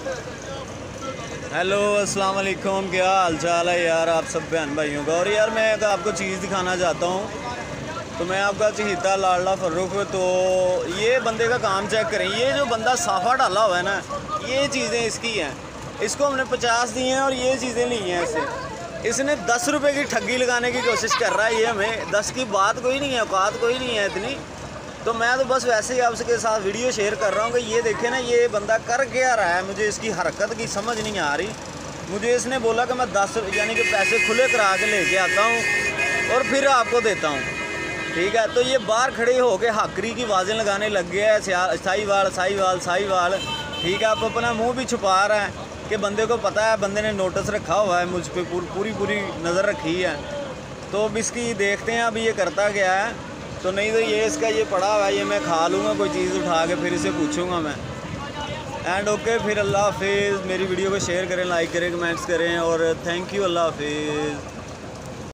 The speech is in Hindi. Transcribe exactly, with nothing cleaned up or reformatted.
हेलो अस्सलाम वालेकुम, क्या हाल चाल है यार आप सब बहन भाइयों का। और यार मैं आपको चीज़ दिखाना चाहता हूँ। तो मैं आपका चहीता लाडला फर्रुख। तो ये बंदे का काम चेक करें। ये जो बंदा साफ़ा डाला हुआ है ना, ये चीज़ें इसकी हैं। इसको हमने पचास दी हैं और ये चीज़ें ली हैं इससे। इसने दस रुपये की ठगी लगाने की कोशिश कर रहा है। ये हमें दस की बात कोई नहीं है, औकात कोई नहीं है इतनी। तो मैं तो बस वैसे ही आपके साथ वीडियो शेयर कर रहा हूँ कि ये देखें ना, ये बंदा कर क्या रहा है। मुझे इसकी हरकत की समझ नहीं आ रही। मुझे इसने बोला कि मैं दस यानी कि पैसे खुले करा के लेके आता हूँ और फिर आपको देता हूँ, ठीक है। तो ये बाहर खड़े हो के हाकरी की आवाज़ें लगाने लग गया है, साहीवाल साहीवाल साहीवाल, ठीक है। आप अपना मुँह भी छुपा रहा है कि बंदे को पता है, बंदे ने नोटिस रखा हुआ है मुझ पर, पूरी पूरी नज़र रखी है। तो अब इसकी देखते हैं अभी ये करता क्या है। तो नहीं तो ये इसका ये पड़ा हुआ है, ये मैं खा लूँगा कोई चीज़ उठा के, फिर इसे पूछूंगा मैं। एंड ओके, फिर अल्लाह हाफिज़। मेरी वीडियो को शेयर करें, लाइक करें, कमेंट्स करें और थैंक यू। अल्लाह हाफिज़।